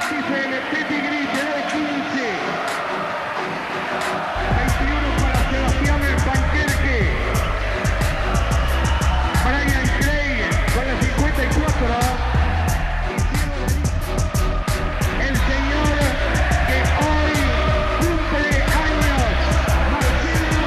Stephen Pettigrew te da 15. 21 para Sebastián Panquerque. Brian Craig con la 54. El señor que hoy cumple años, Marcelo.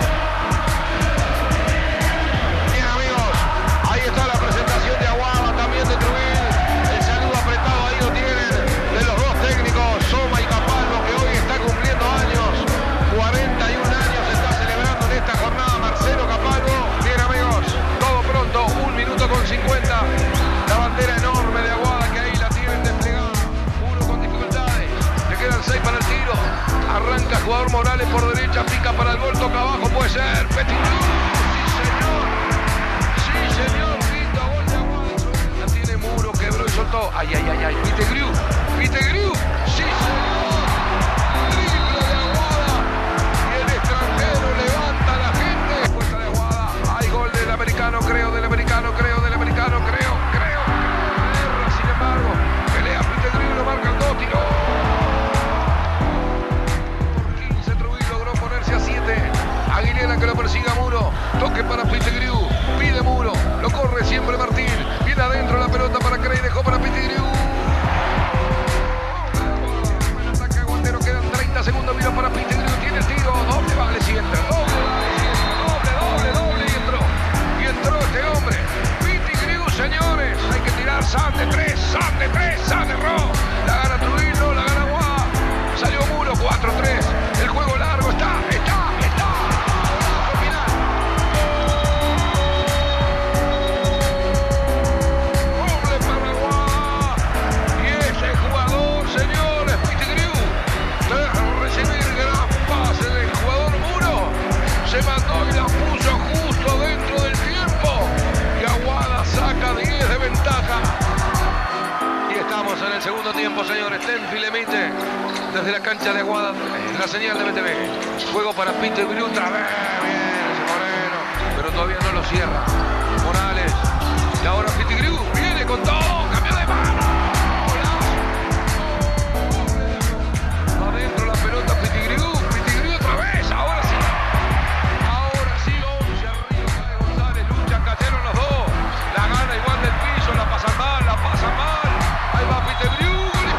Bien, amigos, ahí está la presentación de Aguada, también de Trujillo. El saludo apretado ahí lo tienen de los dos técnicos, Soma y Capalvo, que hoy está cumpliendo años. 41 años está celebrando en esta jornada Marcelo Capalvo. Bien, amigos, todo pronto, 1 minuto con 50. La bandera enorme de Aguada que ahí la tienen desplegada. Uno con dificultades. Le quedan 6 para el tiro. Arranca jugador Morales por derecha, pica para el gol, toca abajo, puede ser. Pettigrew. Sí, señor. Lindo gol de Aguada. La tiene Muro, quebró y soltó. Ay. Pettigrew. Sí, señor. Triple de Aguada. Y el extranjero levanta a la gente. Puesta de Aguada. Hay gol del americano, creo. Erra, sin embargo. Pelea Pettigrew, lo marca el 2, tiró. Por 15 Trujillo logró ponerse a 7. Aguilera que lo persiga Muro. Toque para Pettigrew. Pide Muro. Lo corre siempre Martín. Viene adentro la pelota para Craig. Dejó para Pettigrew. Buen ataque aguantero. Quedan 30 segundos. Mira para Pettigrew. Tiene el tiro. Doble vale si entra. Doble. Y entró este hombre. Pettigrew, señores. Hay que tirar. San de 3. San erró. La gana Trujillo. La gana Aguada. Salió Muro. 4-3. El juego largo está. Final. Doble para Aguada. Y ese jugador, señores, Pettigrew, tras recibir gran pase del jugador Muro, se mandó y la puso justo dentro del tiempo. Y Aguada saca 10 de ventaja. Y estamos en el segundo tiempo, señores. Tenfield emite desde la cancha de Aguada la señal de BTV. Juego para Pettigrew otra vez. Bien ese Moreno, pero todavía no lo cierra. Morales. Y ahora Pettigrew viene con todo. Cambio de mano. Adentro la pelota Pettigrew otra vez. Ahora sí 11 arriba. Cae González. Lucha, cayeron los dos. La gana igual del piso. La pasan mal. Ahí va Pettigrew.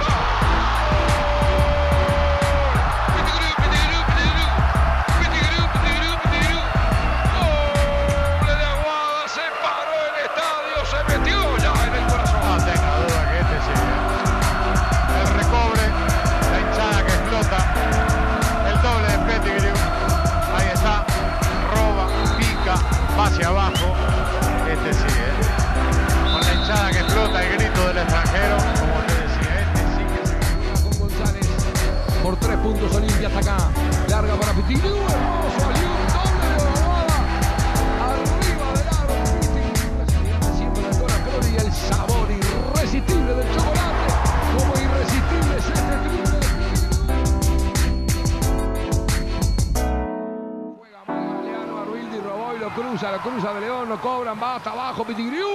Hacia abajo, este sí, con la hinchada que explota, el grito del extranjero, como te decía, este sí que se... Con González por 3 puntos Olimpia hasta acá, larga para Pettigrew, hermoso, hay un doble de Aguada, arriba del aro, Pettigrew, siempre el corazón y el sabor irresistible del chocolate, como irresistible es este triple. Lo cruza de León, lo cobran, va hasta abajo Pettigrew.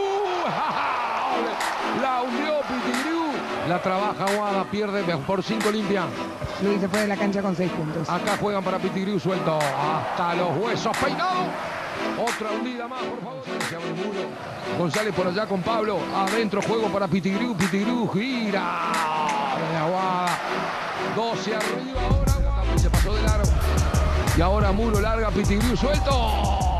La hundió Pettigrew. La trabaja Aguada, pierde por 5 Olimpia. Luis se fue de la cancha con 6 puntos. Acá juegan para Pettigrew suelto. Hasta los huesos peinado. Otra hundida más, por favor. Se abre el muro. González por allá con Pablo. Adentro juego para Pettigrew. Pettigrew gira. De Aguada. 12 arriba ahora. Se pasó de largo. Y ahora Muro larga Pettigrew suelto.